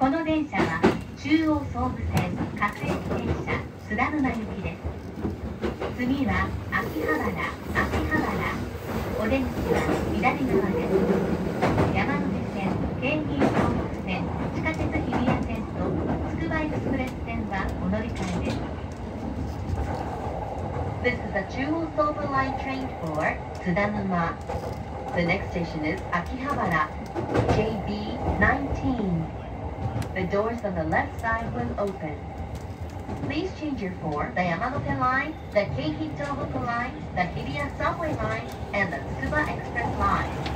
この電車は中央総武線各駅停車津田沼行きです。次は秋葉原。お出口は左側です。山手線、京浜東北線、地下鉄日比谷線とつくばエクスプレス線はお乗り換えです。This is a Chuo Silver Line train for Tsudanuma. The next station is Akihabara, JB19. The doors on the left side will open. Please change your for the Yamanote Line, the Keihei Tohoku Line, the Hibiya Subway Line, and the Tsuba Express Line.